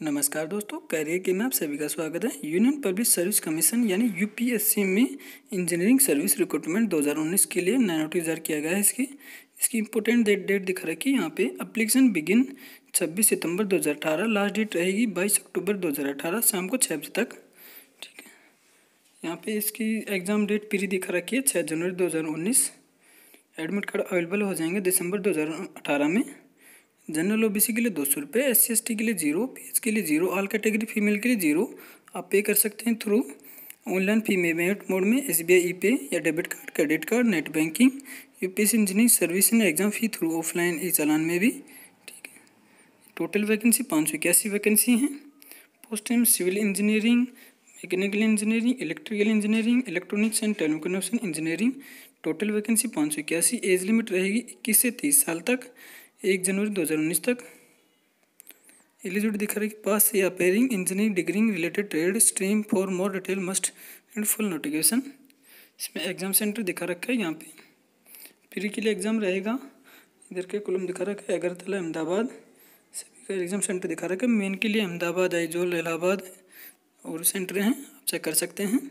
नमस्कार दोस्तों, कैरियर के में आप सभी का स्वागत है। यूनियन पब्लिक सर्विस कमीशन यानी यूपीएससी में इंजीनियरिंग सर्विस रिक्रूटमेंट 2019 के लिए नया नोटिस जारी किया गया है। इसकी इंपॉर्टेंट डेट दिखा रखी है यहाँ पे। एप्लीकेशन बिगिन 26 सितंबर 2018, लास्ट डेट रहेगी 22 अक्टूबर 2018 शाम को 6 बजे तक। ठीक है, यहाँ पे इसकी एग्ज़ाम डेट प्री दिखा रखी है 6 जनवरी 2019। एडमिट कार्ड अवेलेबल हो जाएंगे दिसंबर 2018 में। जनरल ओबीसी के लिए 200 रुपये, SC/ST के लिए 0, PH के लिए 0, ऑल कैटेगरी फीमेल के लिए 0। आप पे कर सकते हैं थ्रू ऑनलाइन पेमेंट मोड में SBI ई-पे या debit card, credit card, net banking. UPSC engineering service ने exam fee through offline e challan में भी। ठीक है, टोटल वैकेंसी 581 वैकेंसी हैं। Post time civil engineering, mechanical engineering, electrical engineering, electronics and telecommunication engineering. Total vacancy 581। Age limit रहेगी 21 से 30 साल तक, 1 जनवरी 2019 तक। एलिजिबिलिटी दिखा रही है कि पास या appearing engineering degree related trade stream for more detail must and full notification. इसमें एग्जाम सेंटर दिखा रखा है। यहाँ पे प्री के लिए एग्ज़ाम रहेगा, इधर के कॉलम दिखा रखा है अगरतला, अहमदाबाद। सभी का एग्जाम सेंटर दिखा रखा है। मेन के लिए अहमदाबाद, आइजोल, इलाहाबाद और सेंटर हैं, आप चेक कर सकते हैं।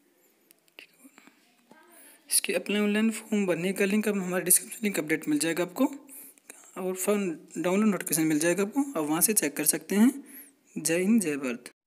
इसके अपने ऑनलाइन फॉर्म भरने का लिंक अब हमारे डिस्क्रिप्शन लिंक अपडेट मिल जाएगा आपको, और फॉर्म डाउनलोड नोटिफिकेशन मिल जाएगा आपको, आप वहाँ से चेक कर सकते हैं। जय हिंद, जय भारत।